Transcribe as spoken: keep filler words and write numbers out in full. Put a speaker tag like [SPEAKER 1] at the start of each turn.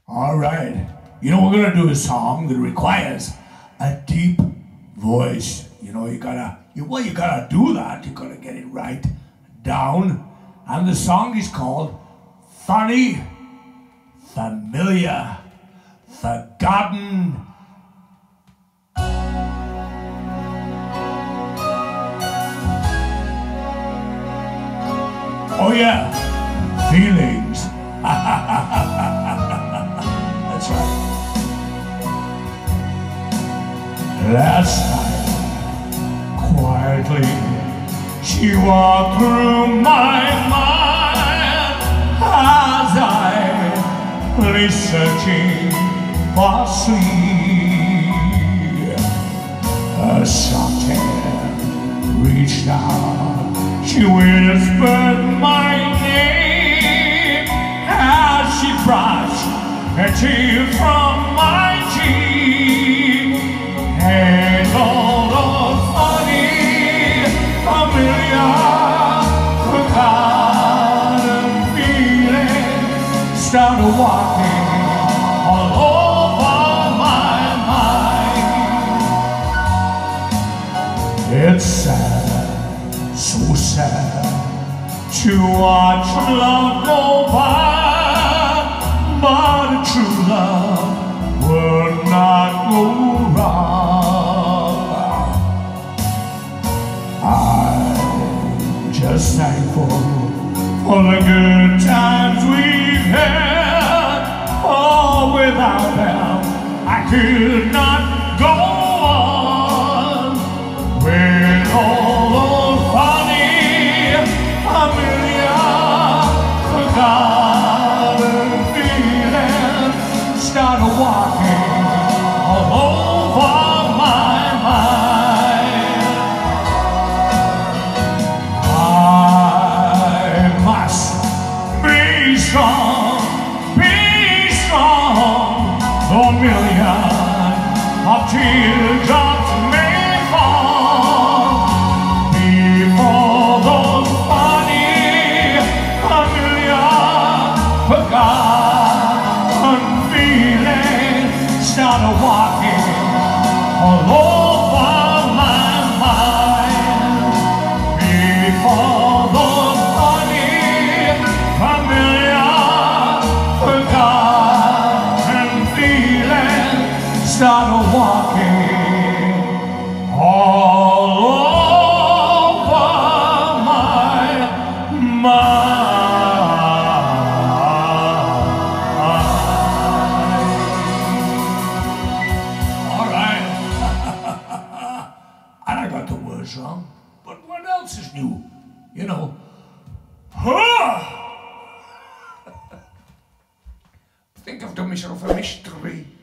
[SPEAKER 1] All right. You know, we're going to do a song that requires a deep voice. You know, you gotta, you, well, you gotta do that. You gotta get it right down. And the song is called Funny, Familiar, Forgotten. Oh yeah, feelings. That's right. Last night, quietly, she walked through my mind as I lay searching for sleep. Her soft hair reached out, she whispered my name as she brushed a tear from my cheek. And all those funny, familiar, forgotten feelings started walking all over my mind. It's sad, so sad, to watch love go by, but true love would not go wrong. I'm just thankful for the good times we've had. Oh, without them, I could not go on. With all those funny, familiar, forgotten feelings started walking all over my mind. I must be strong, be strong. Though a million of teardrops may fall before those funny, familiar, forgotten feelings started walking all over my mind. Before those funny, familiar, forgotten feelings started walking all over my mind. All right. And I got the words wrong. But what else is new? You know. Think of the mystery of a mystery.